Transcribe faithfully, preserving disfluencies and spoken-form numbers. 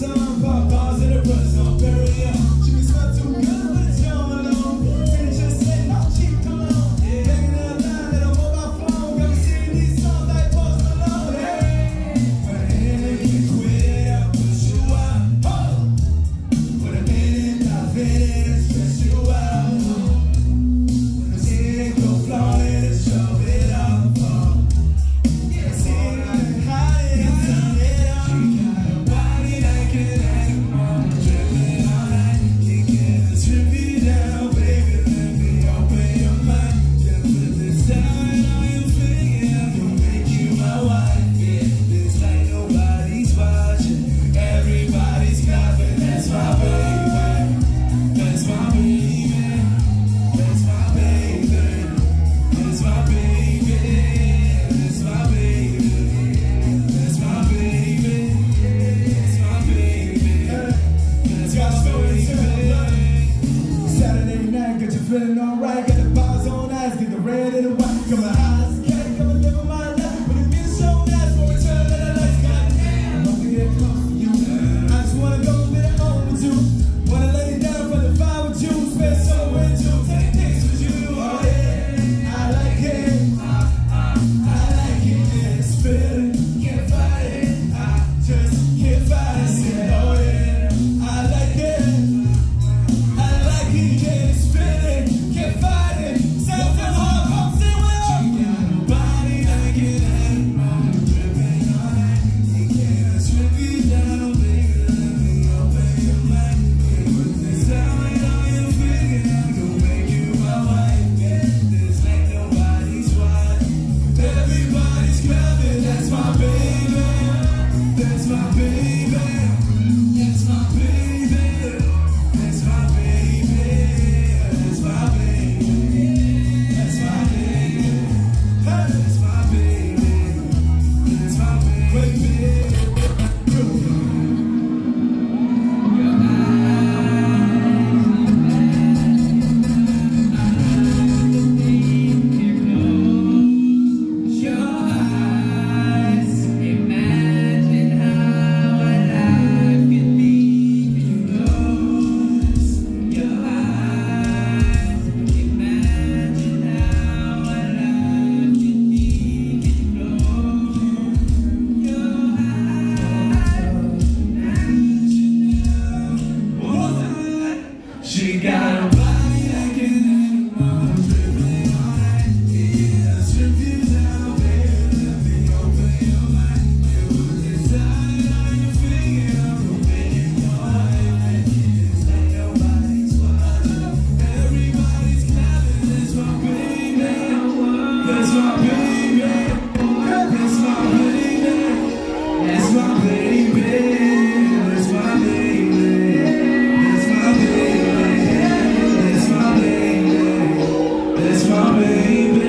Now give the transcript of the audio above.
time, pop bars in the press, I'll bury her. She can smell too good, but it's young alone. Say just say, no cheap cologne. Hanging out line at a mobile phone. Got me singing these songs like Post Malone. Hey, when I hit it, you quit, I'll push you out. Oh, with a minute, I've been in and stress you out. When I see it go flying and shove it up. Oh, yeah, I see it and hide it and turn it up. She got a body like an animal, dripping all night. You can't strip you down, baby, let me open your mind. Just put this down on your finger, I'm gonna make you my wife. Yeah, this like nobody's watching, everybody's clapping. That's my baby, that's my baby, that's my baby, that's my baby, that's my baby, that's my baby, that's my baby, that's my baby. Saturday night, get you feeling alright, get the bars on ice, get the red and the white, come on eyes, can't come and live in my life, but if you're so nice, for return to the lights, goddamn, I'm gonna get close to you. I just wanna go a bit home with you, wanna lay down for the fire with you, spend so with you, take things with you. Oh yeah, I like it, I like it, yeah, it's feeling, can't fight it, I just can't fight it. Say, oh yeah, I like it, I like it, yeah, it's feeling, can't fight it. Sounds so hard, come sing with us. She got a body like an animal, dripping all night. You can't strip you down, baby, let me open your mind. Yeah, put this diamond on your finger, I'm gonna make you my wife. Yeah, this like nobody's watching, everybody's clapping. That's my baby, that's my baby, that's my baby, that's my baby, that's my baby, that's my baby, that's my baby, that's my baby. Your eyes, imagine how our life could be. You close your eyes, imagine how our life could be. You close your eyes, imagine. She got a body like an animal, dripping all night. Yeah, strip you down, baby, let me open your mind. You put this diamond on your finger, I'm gonna make you my wife. It's like nobody's watching, everybody's clapping. That's my baby, that's my baby, that's my baby, that's my baby, that's my baby, that's my baby, that's my baby, that's my baby.